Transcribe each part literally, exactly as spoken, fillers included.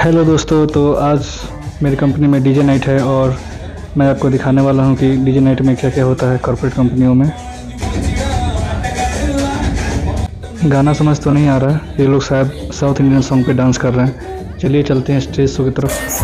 Hello दोस्तों, तो आज मेरी कंपनी में डीजे नाइट है और मैं आपको दिखाने वाला हूं कि डीजे नाइट में क्या क्या होता है कॉर्पोरेट कंपनियों में। गाना समझ तो नहीं आ रहा है, ये लोग शायद साउथ इंडियन सॉन्ग पे डांस कर रहे हैं। चलिए चलते हैं स्टेज शो की तरफ।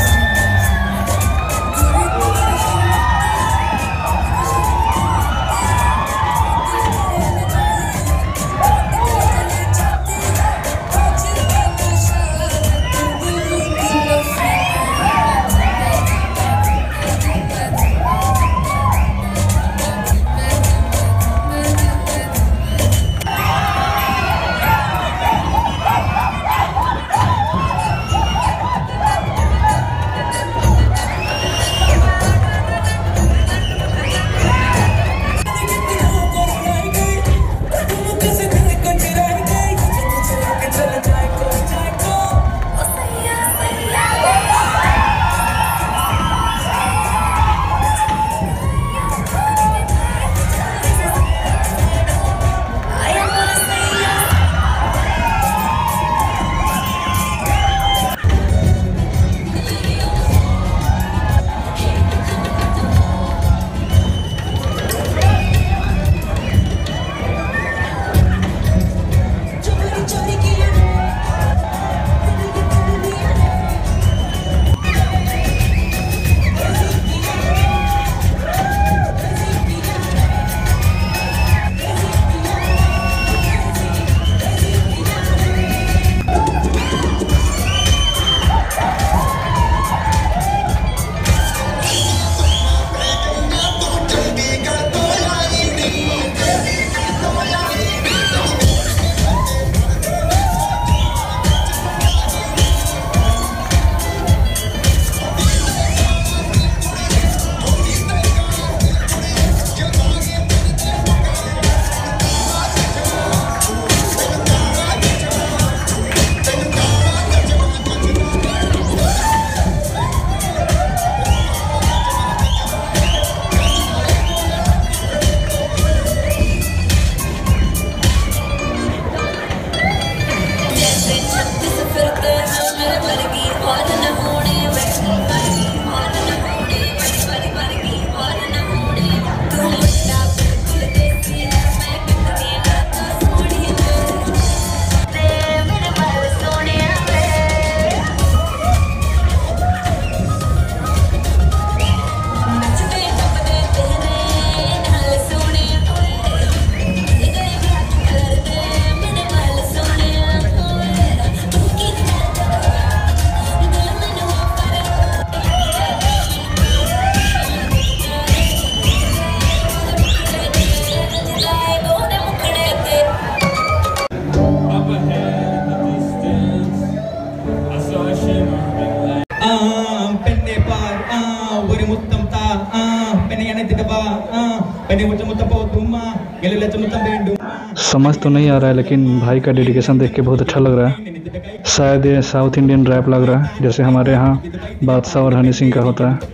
समझ तो नहीं आ रहा है, लेकिन भाई का डेडिकेशन देख के बहुत अच्छा लग रहा है। शायद ये साउथ इंडियन रैप लग रहा है, जैसे हमारे यहाँ बादशाह और हनी सिंह का होता है।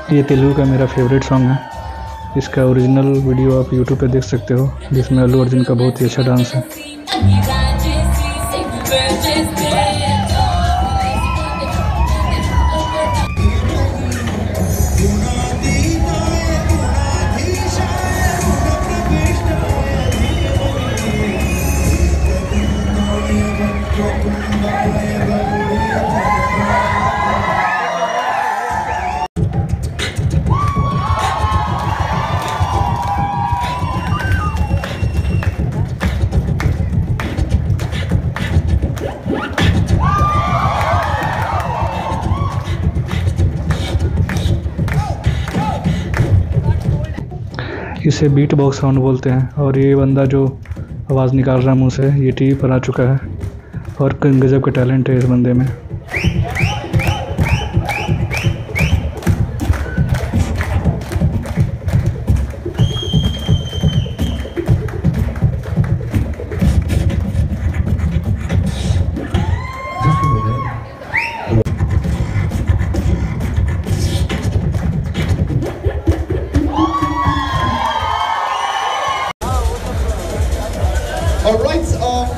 ये तेलुगु का मेरा फेवरेट सॉन्ग है। इसका ओरिजिनल वीडियो आप यूट्यूब पे देख सकते हो, जिसमें अल्लू अर्जुन का बहुत ही अच्छा डांस है। इसे बीट बॉक्स साउंड बोलते हैं और ये बंदा जो आवाज़ निकाल रहा है मुंह से, ये टीवी पर आ चुका है और गजब का टैलेंट है इस बंदे में। All right. Um,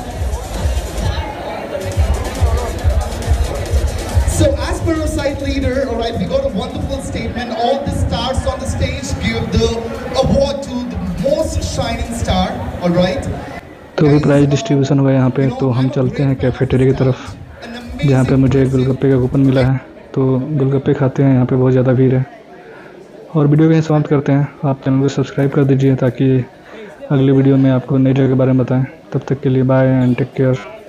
so, as per our site leader, all right, we got a wonderful statement. All the stars on the stage give the award to the most shining star. All right. तो भी prize distribution हुआ यहाँ पे, तो हम चलते हैं cafeteria की तरफ, जहाँ पे मुझे गोलगप्पे का कूपन मिला है। तो गोलगप्पे खाते हैं, यहाँ पे बहुत ज़्यादा भीड़ है। और वीडियो को यहीं समाप्त करते हैं। आप चैनल को सब्सक्राइब कर दीजिए ताकि अगली वीडियो में आपको नई जगह के बारे में बताएं। तब तक के लिए बाय एंड टेक केयर।